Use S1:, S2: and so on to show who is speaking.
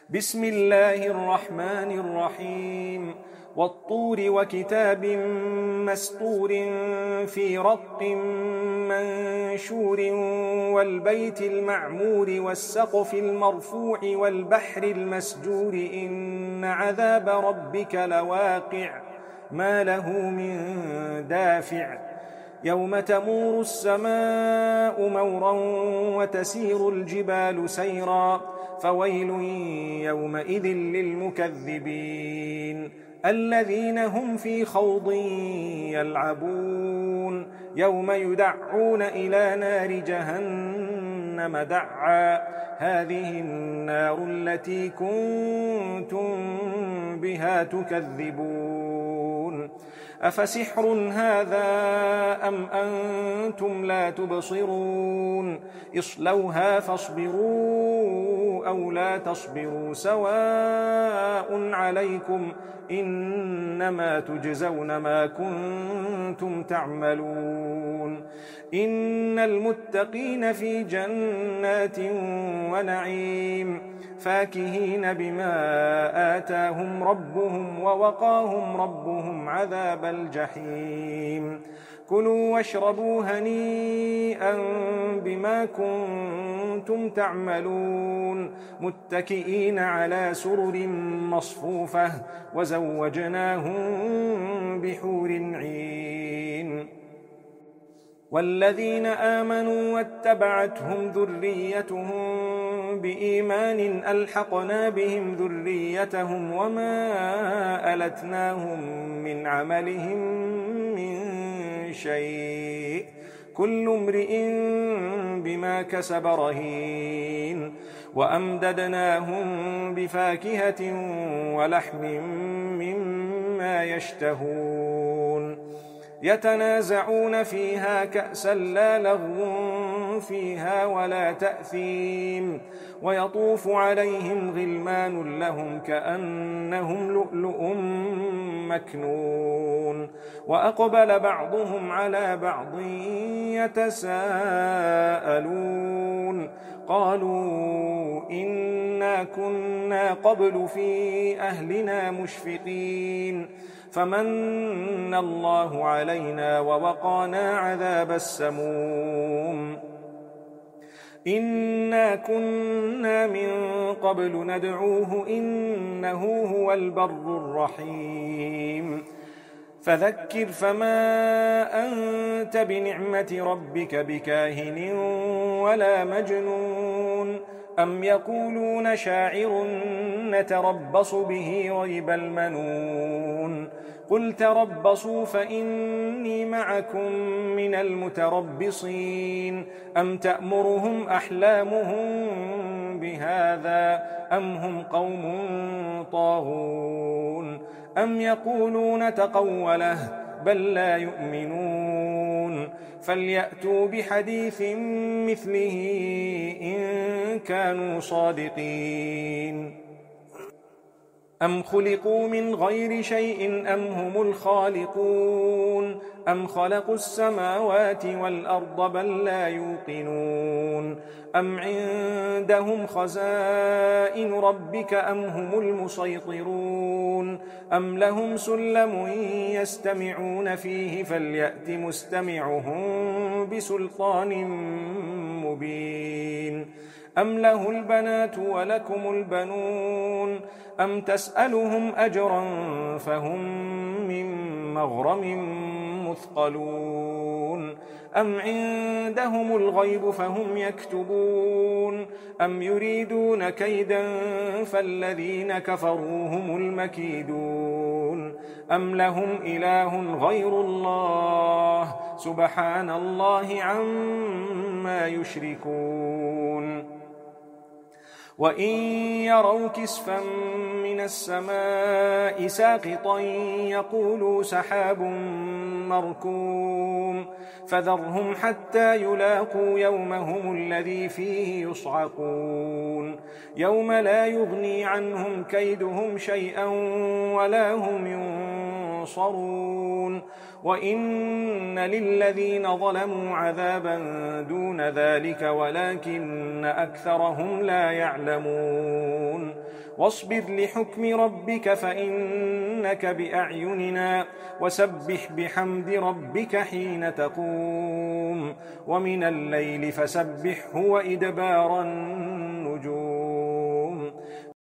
S1: بسم الله الرحمن الرحيم والطور وكتاب مسطور في رق منشور والبيت المعمور والسقف المرفوع والبحر المسجور إن عذاب ربك لواقع ما له من دافع يوم تمور السماء مورا وتسير الجبال سيرا فويل يومئذ للمكذبين الذين هم في خوض يلعبون يوم يدعون إلى نار جهنم دعا هذه النار التي كنتم بها تكذبون أفسحر هذا أم أنتم لا تبصرون اصلوها فاصبروا أو لا تصبروا سواء عليكم إنما تجزون ما كنتم تعملون إن المتقين في جنات ونعيم فاكهين بما آتاهم ربهم ووقاهم ربهم عذاب الجحيم كلوا واشربوا هنيئا بما كنتم تعملون متكئين على سرر مصفوفة وزوجناهم بحور عين والذين آمنوا واتبعتهم ذريتهم بإيمان ألحقنا بهم ذريتهم وما ألتناهم من عملهم من شيء كل امرئ بما كسب رهين وأمددناهم بفاكهة ولحم مما يشتهون يتنازعون فيها كأسا لا لغو فيها ولا تأثيم ويطوف عليهم غلمان لهم كأنهم لؤلؤ مكنون وأقبل بعضهم على بعض يتساءلون قالوا إنا كنا قبل في أهلنا مشفقين فمن الله علينا ووقانا عذاب السموم إنا كنا من قبل ندعوه إنه هو البر الرحيم فذكر فما أنت بنعمة ربك بكاهن ولا مجنون أم يقولون شاعر نتربص به ريب المنون قل تربصوا فإني معكم من المتربصين أم تأمرهم أحلامهم بهذا أم هم قوم طاغون أم يقولون تقوله بل لا يؤمنون فليأتوا بحديث مثله إن كانوا صادقين أم خلقوا من غير شيء أم هم الخالقون أم خلقوا السماوات والأرض بل لا يوقنون أم عندهم خزائن ربك أم هم المسيطرون أم لهم سلم يستمعون فيه فليأت مستمعهم بسلطان مبين أم له البنات ولكم البنون أم تسألهم أجرا فهم من مغرم مثقلون أم عندهم الغيب فهم يكتبون أم يريدون كيدا فالذين كفروا هم المكيدون أم لهم إله غير الله سبحان الله عما يشركون وإن يروا كسفا من السماء ساقطا يقولوا سحاب مركوم فذرهم حتى يلاقوا يومهم الذي فيه يصعقون يوم لا يغني عنهم كيدهم شيئا ولا هم ينصرون وإن للذين ظلموا عذابا دون ذلك ولكن أكثرهم لا يعلمون واصبر لحكم ربك فإنك بأعيننا وسبح بحمد ربك حين تقوم ومن الليل فسبحه وإدبار النجوم